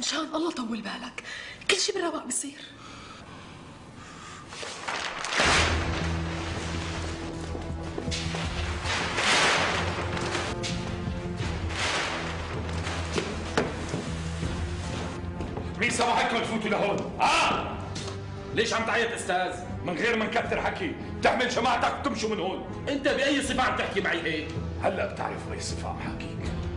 مشان الله طول بالك، كل شي بالرواق بصير. مين سمحكم تفوتوا لهون؟ ليش عم تعيط استاذ؟ من غير ما نكتر حكي، بتحمل جماعتك وتمشوا من هون. انت باي صفه عم تحكي معي هيك؟ هلا بتعرف باي صفة عم حكيك.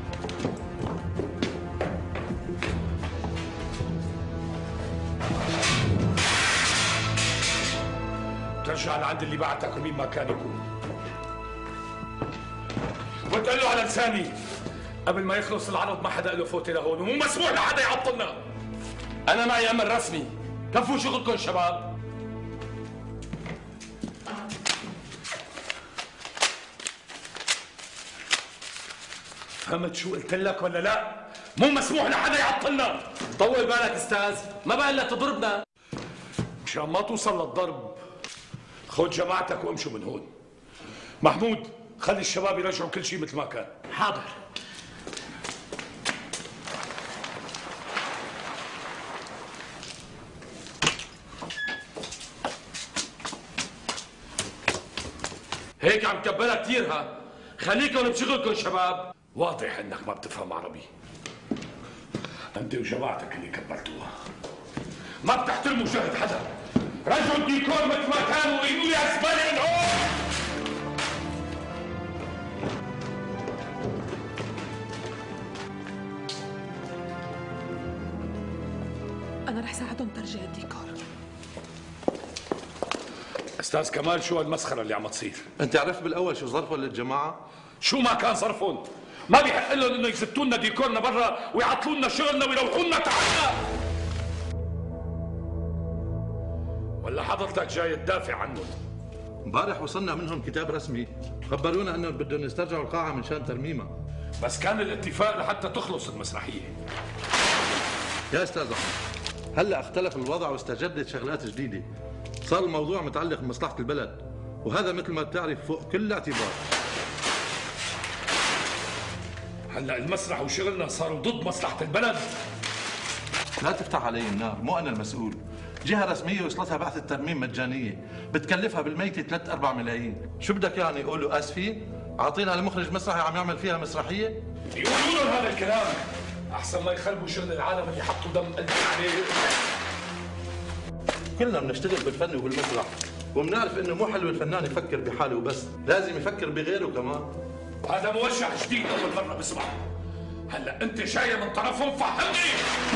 بترجع لعند اللي بعتك ومين ما كان يكون، وتقول له على لساني قبل ما يخلص العرض ما حدا له فوتي لهون، ومو مسموح لحدا يعطلنا. انا معي امر رسمي، كفوا شغلكم شباب. فهمت شو قلت لك ولا لا؟ مو مسموح لحدا يعطلنا. طول بالك استاذ، ما بقى الا تضربنا. مشان ما توصل للضرب خذ جماعتك وامشوا من هون. محمود خلي الشباب يرجعوا كل شيء مثل ما كان. حاضر. هيك عم تكبلها كثير ها. خليكم بشغلكم شباب. واضح انك ما بتفهم عربي. انت وجماعتك اللي كبرتوها. ما بتحترموا جهد حدا. رجعوا الديكور مثل ما كانوا وقيلوا لي اسباني من هون. أنا رح ساعدهم ترجيع الديكور. استاذ كمال شو هالمسخره اللي عم تصير؟ انت عرفت بالاول شو ظرفهم للجماعه؟ شو ما كان ظرفهم؟ ما بيحق لهم انه يزتوا لنا ديكورنا برا ويعطلوا لنا شغلنا ويروحوا لنا تعالنا. ولا حضرتك جاي تدافع عنهم؟ امبارح وصلنا منهم كتاب رسمي خبرونا انهم بدهم يسترجعوا القاعه من شان ترميمها. بس كان الاتفاق لحتى تخلص المسرحيه. يا استاذ احمد، هلا اختلف الوضع واستجدت شغلات جديده. صار الموضوع متعلق بمصلحه البلد، وهذا مثل ما بتعرف فوق كل اعتبار. هلا المسرح وشغلنا صاروا ضد مصلحه البلد. لا تفتح علي النار، مو انا المسؤول. جهه رسميه وصلتها بعثه ترميم مجانيه بتكلفها بالميته 3-4 ملايين. شو بدك يعني يقولوا اسفين؟ عاطينا لمخرج مسرحي عم يعمل فيها مسرحيه؟ يقولوا لهم هذا الكلام احسن ما يخربوا شغل العالم اللي حطوا دم قلبهم عليه. كلنا بنشتغل بالفن وبالمسرح، وبنعرف انه مو حلو الفنان يفكر بحاله وبس، لازم يفكر بغيره كمان. هذا موجه جديد اول مره بسمعه. هلا انت جايه من طرفهم فهمني.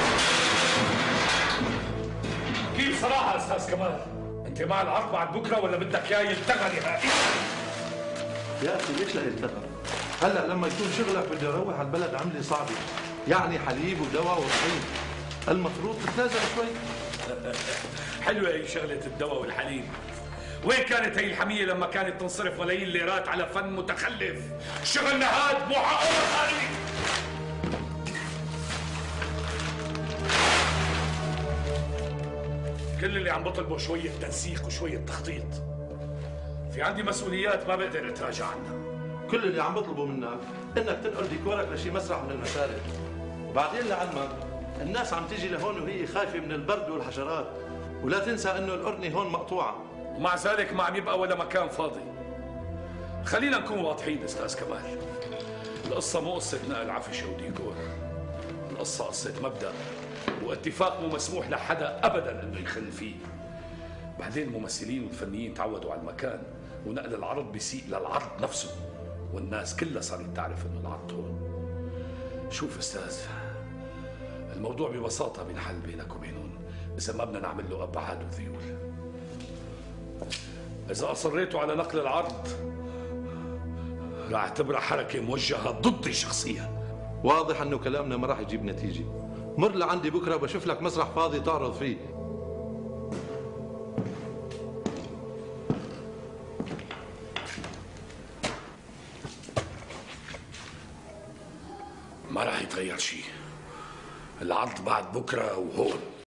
كيف صراحه استاذ كمال؟ انت مع العرض بعد بكره ولا بدك اياه يلتغى نهائيا؟ يا اخي ليش لا يلتغى؟ هلا لما يكون شغلك بدي اروح على البلد عملي صعبه، يعني حليب ودواء وطحين، المفروض تتنازل شوي. حلوه هي شغله الدواء والحليب. وين كانت هي الحميه لما كانت تنصرف ملايين الليرات على فن متخلف؟ شغلنا هاد مو حقه مصاري. كل اللي عم بطلبه شويه تنسيق وشويه تخطيط. في عندي مسؤوليات ما بقدر اتراجع عنها. كل اللي عم بطلبه منك انك تنقل ديكورك لشي مسرح من المسارح، وبعدين لعلمك الناس عم تيجي لهون وهي خايفه من البرد والحشرات، ولا تنسى انه القرنه هون مقطوعه. ومع ذلك ما عم يبقى ولا مكان فاضي. خلينا نكون واضحين استاذ كمال، القصه مو قصه نقل عفشه وديكور، القصه قصه مبدا واتفاق مو مسموح لحدا ابدا انه يخل فيه. بعدين الممثلين والفنيين تعودوا على المكان، ونقل العرض بيسيء للعرض نفسه، والناس كلها صارت تعرف انه العرض هون. شوف استاذ، الموضوع ببساطه بينحل بينك وبينهم اذا ما بدنا نعمل له ابعاد وذيول. إذا أصريتوا على نقل العرض رح اعتبرها حركة موجهة ضدي شخصيا. واضح انه كلامنا ما راح يجيب نتيجة. مر لعندي بكره بشوف لك مسرح فاضي تعرض فيه. ما راح يتغير شيء. العرض بعد بكره وهون.